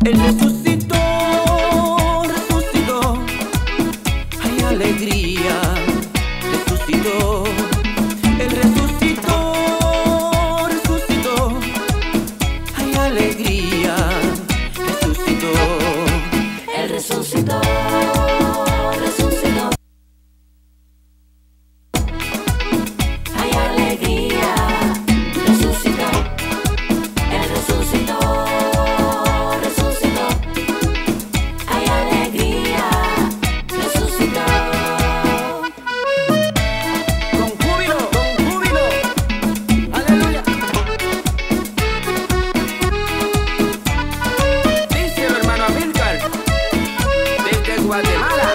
Él resucitó, resucitó, hay alegría, resucitó. Él resucitó, resucitó, hay alegría, resucitó. Él resucitó, resucitó, hay alegría, resucitó. Él resucitó, resucitó, hay alegría, resucitó. Con júbilo, aleluya. Díselo, hermano Amílcar, desde Guatemala.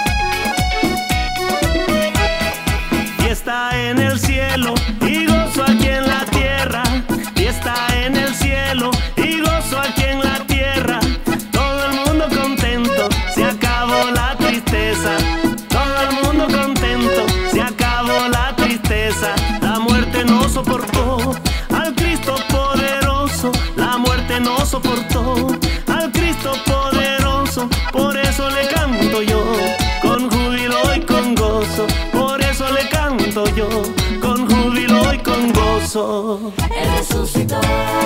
Y está en el cielo y gozo aquí en la tierra. Y está en el cielo y gozo aquí en la tierra. Todo el mundo contento, se acabó la tristeza. Todo el mundo contento, se acabó la tristeza. La muerte no soportó al Cristo poderoso. La muerte no soportó al Cristo poderoso. Por eso le canto yo con júbilo y con gozo. Por eso le canto yo con júbilo y con gozo. Él resucitó,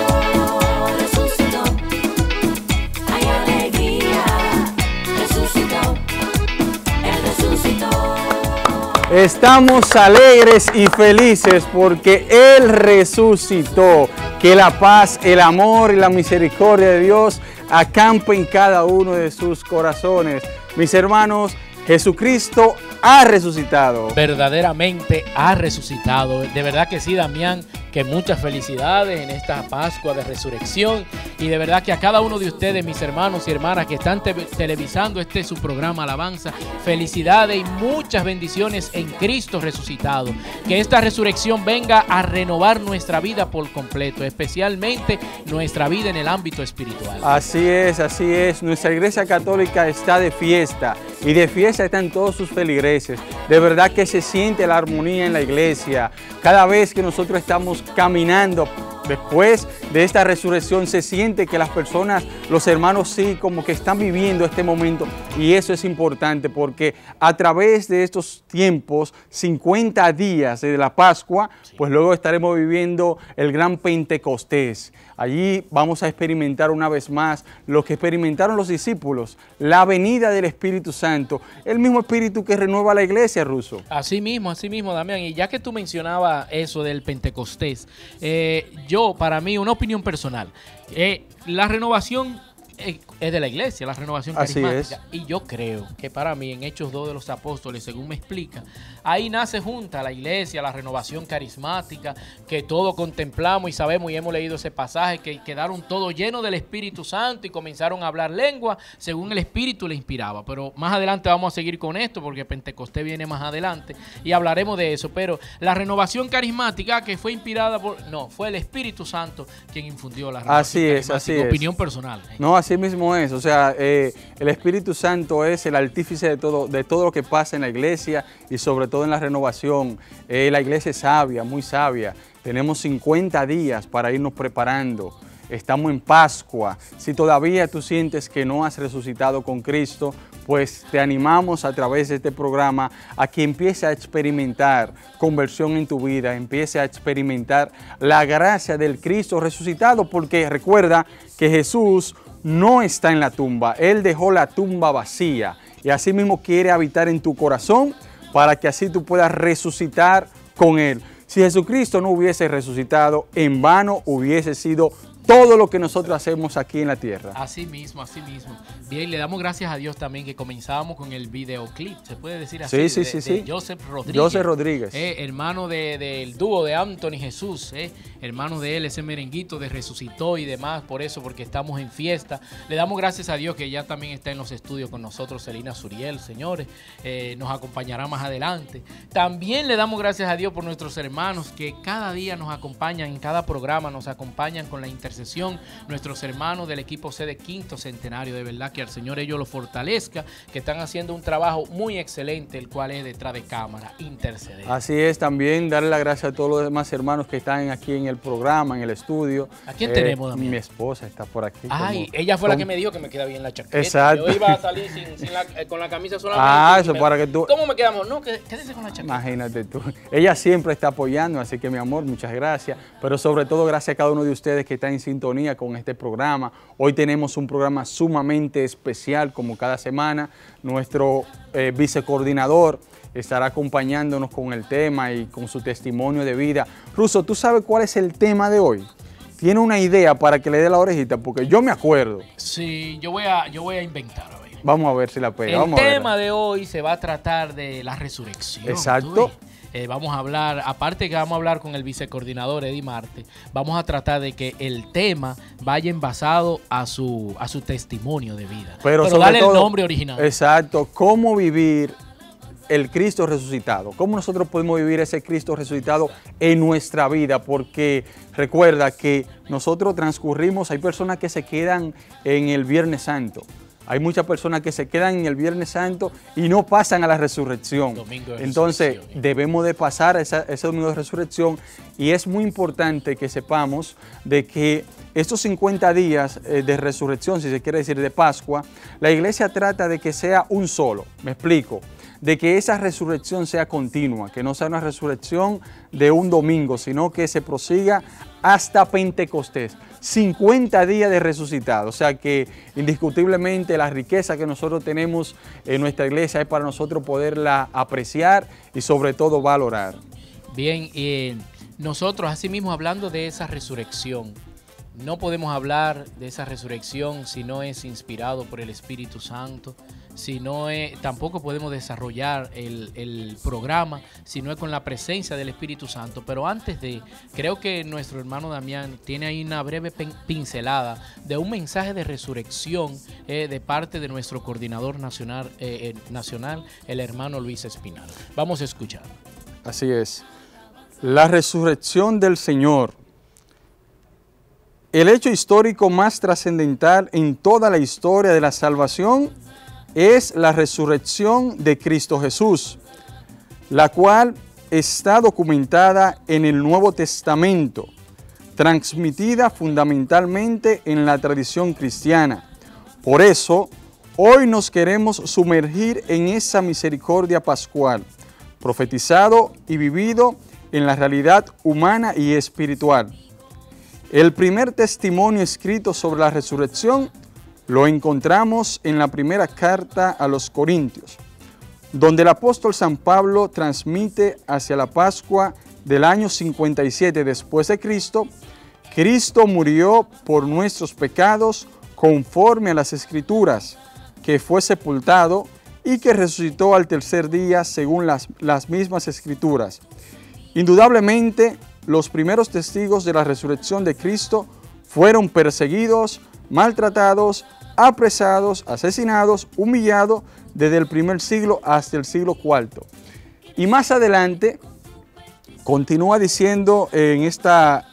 resucitó, hay alegría, resucitó. Él resucitó. Estamos alegres y felices porque Él resucitó. Que la paz, el amor y la misericordia de Dios acampe en cada uno de sus corazones. Mis hermanos, Jesucristo ha resucitado. Verdaderamente ha resucitado. De verdad que sí, Damián, que muchas felicidades en esta Pascua de Resurrección. Y de verdad que a cada uno de ustedes, mis hermanos y hermanas que están televisando su programa Alabanza, felicidades y muchas bendiciones en Cristo resucitado. Que esta resurrección venga a renovar nuestra vida por completo, especialmente nuestra vida en el ámbito espiritual. Así es, así es. Nuestra Iglesia Católica está de fiesta y de fiesta están todos sus feligreses. De verdad que se siente la armonía en la iglesia. Cada vez que nosotros estamos caminando después de esta resurrección, se siente que las personas, los hermanos, sí, como que están viviendo este momento. Y eso es importante porque a través de estos tiempos, 50 días de la Pascua, pues luego estaremos viviendo el gran Pentecostés. Allí vamos a experimentar una vez más lo que experimentaron los discípulos, la venida del Espíritu Santo, el mismo Espíritu que renueva la iglesia, Russo. Así mismo, Damián. Y ya que tú mencionabas eso del Pentecostés, para mí, una opinión personal, la renovación es de la iglesia, la renovación carismática. Y yo creo que para mí, en Hechos 2 de los Apóstoles, según me explica, ahí nace junta la iglesia, la renovación carismática, que todos contemplamos y sabemos y hemos leído ese pasaje, que quedaron todos llenos del Espíritu Santo y comenzaron a hablar lengua según el Espíritu le inspiraba. Pero más adelante vamos a seguir con esto porque Pentecostés viene más adelante y hablaremos de eso. Pero la renovación carismática que fue inspirada fue el Espíritu Santo quien infundió la renovación carismática. Así es. Opinión personal. No, así mismo es. O sea, el Espíritu Santo es el artífice de todo lo que pasa en la iglesia y sobre todo en la renovación. La iglesia es sabia, muy sabia. Tenemos 50 días para irnos preparando. Estamos en Pascua. Si todavía tú sientes que no has resucitado con Cristo, pues te animamos a través de este programa a que empieces a experimentar conversión en tu vida, empiece a experimentar la gracia del Cristo resucitado, porque recuerda que Jesús no está en la tumba, Él dejó la tumba vacía y así mismo quiere habitar en tu corazón para que así tú puedas resucitar con Él. Si Jesucristo no hubiese resucitado, en vano hubiese sido todo lo que nosotros hacemos aquí en la tierra. Así mismo, así mismo. Bien, le damos gracias a Dios también que comenzábamos con el videoclip, se puede decir así, sí. de Joseph Rodríguez. Hermano del dúo de Anthony Jesús, hermano de él, ese merenguito de Resucitó y demás, porque estamos en fiesta. Le damos gracias a Dios que ya también está en los estudios con nosotros Celina Suriel, señores, nos acompañará más adelante. También le damos gracias a Dios por nuestros hermanos que cada día nos acompañan, en cada programa nos acompañan con la intercesión intercesión, nuestros hermanos del equipo C de Quinto Centenario. De verdad que al Señor ellos lo fortalezca, que están haciendo un trabajo muy excelente, el cual es detrás de cámara, interceder. Así es, también darle las gracias a todos los demás hermanos que están aquí en el programa, en el estudio. ¿A quién tenemos, Damián? Mi esposa está por aquí. Ay, ella fue la que me dijo que me queda bien la chaqueta. Exacto. Yo iba a salir con la camisa solamente. Ah, eso para que tú... ¿Cómo me quedamos? No, quédese con la chaqueta. Imagínate tú. Ella siempre está apoyando, así que mi amor, muchas gracias. Pero sobre todo gracias a cada uno de ustedes que está en sintonía con este programa. Hoy tenemos un programa sumamente especial, como cada semana. Nuestro vicecoordinador estará acompañándonos con el tema y con su testimonio de vida. Russo, ¿tú sabes cuál es el tema de hoy? ¿Tiene una idea para que le dé la orejita? Porque yo me acuerdo. Sí, yo voy a inventar. A ver. Vamos a ver si la pega. El tema de hoy se va a tratar de la resurrección. Exacto. Vamos a hablar, aparte que vamos a hablar con el vicecoordinador Eddie Marte, vamos a tratar de que el tema vaya envasado a su testimonio de vida. Pero dale el nombre original. Exacto. ¿Cómo vivir el Cristo resucitado? ¿Cómo nosotros podemos vivir ese Cristo resucitado en nuestra vida? Porque recuerda que nosotros transcurrimos, hay personas que se quedan en el Viernes Santo. Hay muchas personas que se quedan en el Viernes Santo y no pasan a la resurrección. Entonces debemos de pasar ese domingo de resurrección, y es muy importante que sepamos de que estos 50 días de resurrección, si se quiere decir de Pascua, la iglesia trata de que sea un solo. Me explico. De que esa resurrección sea continua, que no sea una resurrección de un domingo, sino que se prosiga hasta Pentecostés. 50 días de resucitado. O sea que indiscutiblemente la riqueza que nosotros tenemos en nuestra iglesia es para nosotros poderla apreciar y sobre todo valorar. Bien, nosotros asimismo hablando de esa resurrección, no podemos hablar de esa resurrección si no es inspirado por el Espíritu Santo, si no es, tampoco podemos desarrollar el programa si no es con la presencia del Espíritu Santo. Pero antes de, creo que nuestro hermano Damián tiene ahí una breve pincelada de un mensaje de resurrección de parte de nuestro coordinador nacional, el hermano Luis Espinal. Vamos a escuchar. Así es. La resurrección del Señor. El hecho histórico más trascendental en toda la historia de la salvación es la resurrección de Cristo Jesús, la cual está documentada en el Nuevo Testamento, transmitida fundamentalmente en la tradición cristiana. Por eso, hoy nos queremos sumergir en esa misericordia pascual, profetizado y vivido en la realidad humana y espiritual. El primer testimonio escrito sobre la resurrección lo encontramos en la primera carta a los Corintios, donde el apóstol San Pablo transmite hacia la Pascua del año 57 después de Cristo: Cristo murió por nuestros pecados conforme a las Escrituras, que fue sepultado y que resucitó al tercer día según las mismas Escrituras. Indudablemente, los primeros testigos de la resurrección de Cristo fueron perseguidos, maltratados, apresados, asesinados, humillados desde el primer siglo hasta el siglo IV. Y más adelante continúa diciendo en esta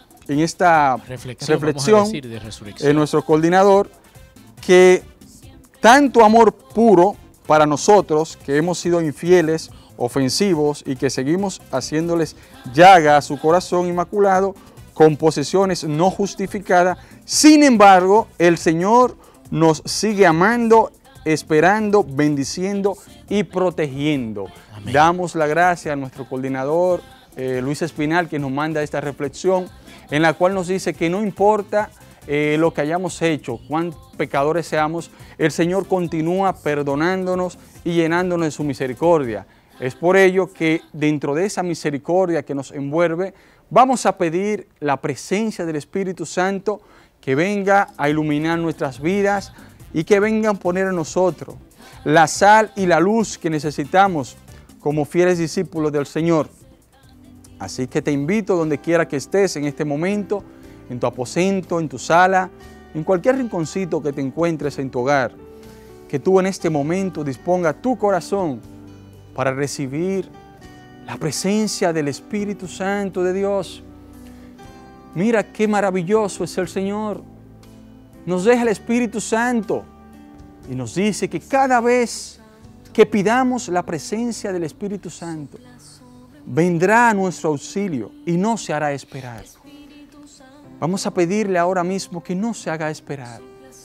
reflexión nuestro coordinador, que tanto amor puro para nosotros que hemos sido infieles, ofensivos y que seguimos haciéndoles llaga a su corazón inmaculado con posesiones no justificadas. Sin embargo, el Señor nos sigue amando, esperando, bendiciendo y protegiendo. Amén. Damos la gracia a nuestro coordinador Luis Espinal, que nos manda esta reflexión, en la cual nos dice que no importa lo que hayamos hecho, cuán pecadores seamos, el Señor continúa perdonándonos y llenándonos de su misericordia. Es por ello que dentro de esa misericordia que nos envuelve, vamos a pedir la presencia del Espíritu Santo que venga a iluminar nuestras vidas y que venga a poner en nosotros la sal y la luz que necesitamos como fieles discípulos del Señor. Así que te invito, donde quiera que estés en este momento, en tu aposento, en tu sala, en cualquier rinconcito que te encuentres en tu hogar, que tú en este momento disponga tu corazón para recibir la presencia del Espíritu Santo de Dios. Mira qué maravilloso es el Señor. Nos deja el Espíritu Santo y nos dice que cada vez que pidamos la presencia del Espíritu Santo, vendrá a nuestro auxilio y no se hará esperar. Vamos a pedirle ahora mismo que no se haga esperar.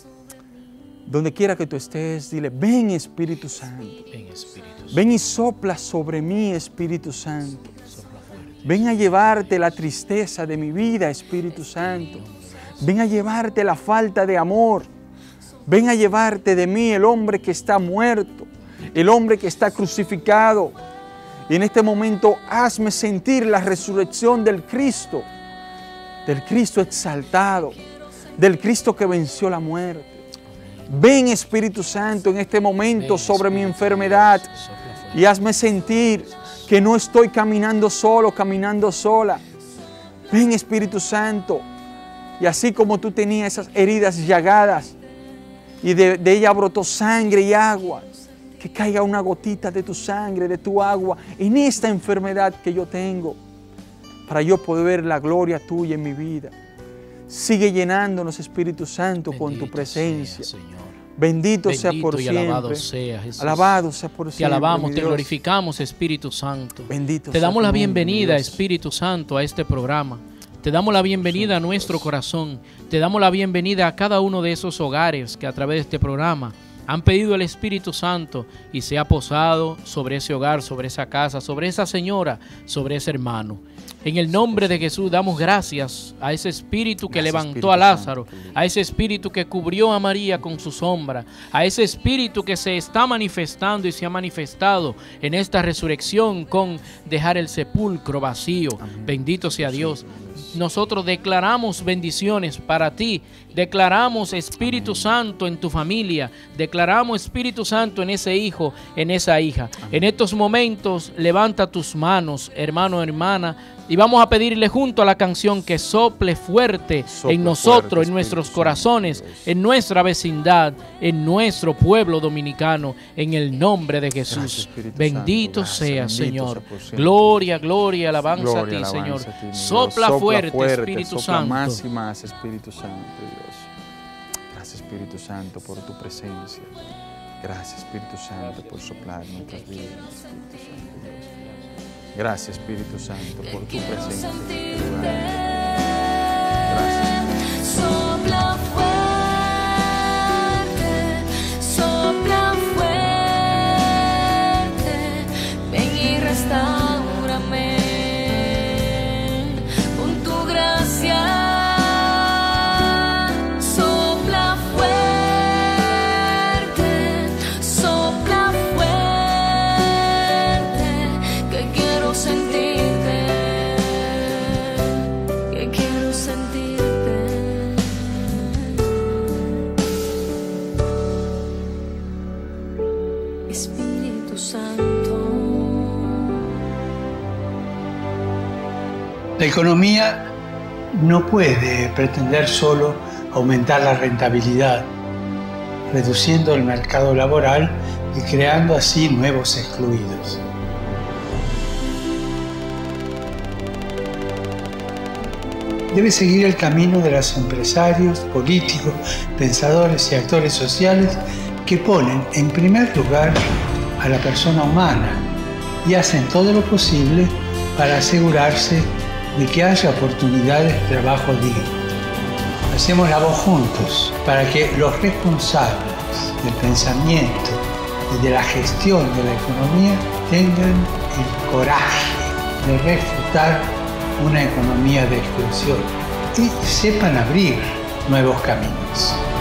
Donde quiera que tú estés, dile, ven Espíritu Santo. Ven, Espíritu Santo. Ven y sopla sobre mí, Espíritu Santo. Ven a llevarte la tristeza de mi vida, Espíritu Santo. Ven a llevarte la falta de amor. Ven a llevarte de mí el hombre que está muerto, el hombre que está crucificado. Y en este momento hazme sentir la resurrección del Cristo exaltado, del Cristo que venció la muerte. Ven Espíritu Santo en este momento sobre mi enfermedad y hazme sentir que no estoy caminando solo, caminando sola. Ven Espíritu Santo, y así como tú tenías esas heridas llagadas y de ella brotó sangre y agua, que caiga una gotita de tu sangre, de tu agua en esta enfermedad que yo tengo, para yo poder ver la gloria tuya en mi vida. Sigue llenándonos, Espíritu Santo, con tu presencia. Sea, Bendito sea por y siempre. alabado sea, Jesús. Alabado sea por siempre. Te alabamos, mi te Dios. glorificamos, Espíritu Santo. Bendito te sea damos tu la nombre, bienvenida, Dios. Espíritu Santo, a este programa. Te damos la bienvenida a nuestro corazón. Te damos la bienvenida a cada uno de esos hogares que a través de este programa han pedido el Espíritu Santo y se ha posado sobre ese hogar, sobre esa casa, sobre esa señora, sobre ese hermano. En el nombre de Jesús damos gracias a ese Espíritu que Gracias, levantó Espíritu a Lázaro, Santo. a ese Espíritu que cubrió a María con su sombra, a ese Espíritu que se está manifestando y se ha manifestado en esta resurrección con dejar el sepulcro vacío. Amén. Bendito sea Dios. Nosotros declaramos bendiciones para ti, declaramos Espíritu Amén. Santo en tu familia, declaramos Espíritu Santo en ese hijo, en esa hija. Amén. En estos momentos levanta tus manos, hermano, hermana, y vamos a pedirle junto a la canción que sople fuerte Sopla en nosotros, fuerte, en nuestros Espíritu corazones, Santo, Dios. en nuestra vecindad, en nuestro pueblo dominicano, en el nombre de Jesús. Gracias, Espíritu Bendito Santo. sea, Gracias, bendito Señor. sea por siempre. Gloria, gloria, alabanza Gloria, a ti, alabanza Señor. a ti, mi Dios. Sopla fuerte, Espíritu sopla Santo. más y más, Espíritu Santo, Dios. Gracias, Espíritu Santo, por tu presencia. Gracias, Espíritu Santo, por soplar en nuestras vidas, Espíritu Santo, Dios. Gracias, Espíritu Santo, por tu presencia. Gracias. Sopla fuerte, ven y restáurame con tu gracia. Sopla fuerte, que quiero sentirte, que quiero sentirte. Espíritu Santo. La economía no puede pretender solo aumentar la rentabilidad, reduciendo el mercado laboral y creando así nuevos excluidos. Debe seguir el camino de los empresarios, políticos, pensadores y actores sociales que ponen en primer lugar a la persona humana y hacen todo lo posible para asegurarse de que haya oportunidades de trabajo digno. Hacemos la voz juntos para que los responsables del pensamiento y de la gestión de la economía tengan el coraje de refutar una economía de exclusión y sepan abrir nuevos caminos.